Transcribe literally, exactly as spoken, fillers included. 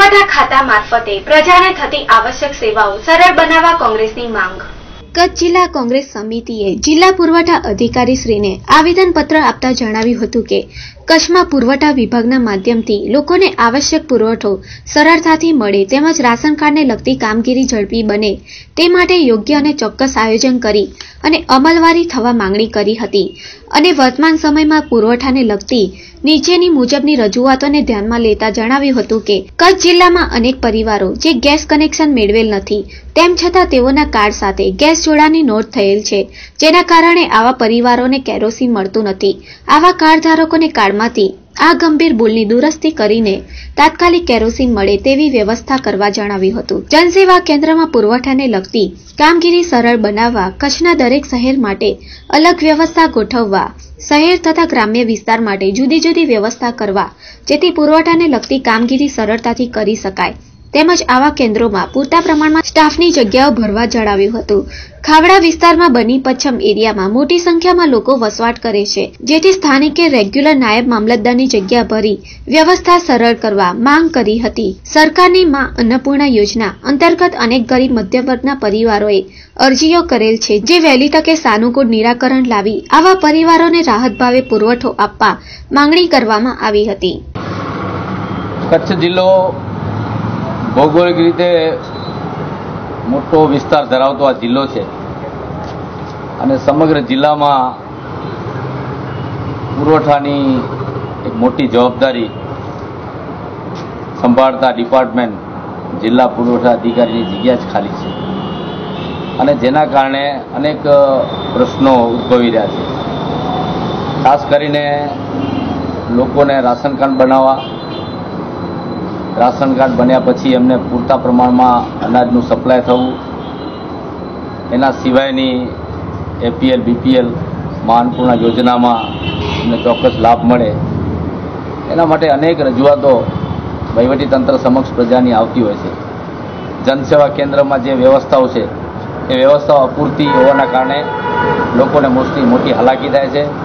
પુરવઠા ખાતા મારફતે પ્રજાને થતી આવશ્યક સેવાઓ સરળ બનાવવા કોંગ્રેસની માંગ। કચ્છ જિલ્લા કોંગ્રેસ સમિતિએ જિલ્લા પુરવઠા અધિકારીશ્રીને આવેદનપત્ર આપતા જણાવ્યું હતું કે કચ્છમાં પુરવઠા વિભાગના માધ્યમથી લોકોને આવશ્યક પુરવઠો સરળતાથી મળે તેમજ રાશન કાર્ડને લગતી કામગીરી ઝડપી બને તે માટે યોગ્ય અને ચોક્કસ આયોજન કરી અને અમલવારી થવા માંગણી કરી હતી અને વર્તમાન સમયમાં પુરવઠાને લગતી નીચેની મુજબની રજૂઆતોને ધ્યાનમાં લેતા જણાવ્યું હતું કે કચ્છ જિલ્લામાં અનેક પરિવારો જે ગેસ કનેક્શન મેળવેલ નથી તેમ છતાં તેઓના કાર્ડ સાથે ગેસ જોડાણની નોંધ થયેલ છે, જેના કારણે આવા પરિવારોને કેરોસીન મળતું નથી। આવા કાર્ડ ધારકોને કાર્ડમાંથી આ ગંભીર ભૂલની દુરસ્તી કરીને તાત્કાલિક કેરોસીન મળે તેવી વ્યવસ્થા કરવા જણાવ્યું હતું। જનસેવા કેન્દ્રમાં પુરવઠાને લગતી કામગીરી સરળ બનાવવા કચ્છના દરેક શહેર માટે અલગ વ્યવસ્થા ગોઠવવા, શહેર તથા ગ્રામ્ય વિસ્તાર માટે જુદી જુદી વ્યવસ્થા કરવા જેથી પુરવઠાને લગતી કામગીરી સરળતાથી કરી શકાય તેમજ આવા કેન્દ્રોમાં પૂરતા પ્રમાણમાં સ્ટાફની જગ્યાઓ ભરવા જણાવ્યું હતું। ખાવડા વિસ્તારમાં બની પચ્છમ એરિયામાં મોટી સંખ્યામાં લોકો વસવાટ કરે છે, જેથી સ્થાનિકે રેગ્યુલર નાયબ મામલતદારની જગ્યા ભરી વ્યવસ્થા સરળ કરવા માંગ કરી હતી। સરકારની માં અન્નપૂર્ણા યોજના અંતર્ગત અનેક ગરીબ મધ્યમવર્ગના પરિવારોએ અરજીઓ કરેલ છે, જે વહેલી તકે સાનુકૂળ નિરાકરણ લાવી આવા પરિવારોને રાહત ભાવે પુરવઠો આપવા માંગણી કરવામાં આવી હતી। કચ્છ જિલ્લો ભૌગોલિક રીતે મોટો વિસ્તાર ધરાવતો આ જિલ્લો છે અને સમગ્ર જિલ્લામાં પુરવઠાની એક મોટી જવાબદારી સંભાળતા ડિપાર્ટમેન્ટ જિલ્લા પુરવઠા અધિકારીની જગ્યા જ ખાલી છે અને જેના કારણે અનેક પ્રશ્નો ઉદ્ભવી રહ્યા છે। ખાસ કરીને લોકોને રાશન કાર્ડ બનાવવા, રાશન કાર્ડ બન્યા પછી એમને પૂરતા પ્રમાણમાં અનાજનું સપ્લાય થવું, એના સિવાયની એપીએલ બીપીએલ માં અન્નપૂર્ણા યોજનામાં એમને ચોક્કસ લાભ મળે, એના માટે અનેક રજૂઆતો વહીવટીતંત્ર સમક્ષ પ્રજાની આવતી હોય છે। જનસેવા કેન્દ્રમાં જે વ્યવસ્થાઓ છે એ વ્યવસ્થાઓ અપૂરતી હોવાના કારણે લોકોને મોસ્ટલી મોટી હાલાકી થાય છે।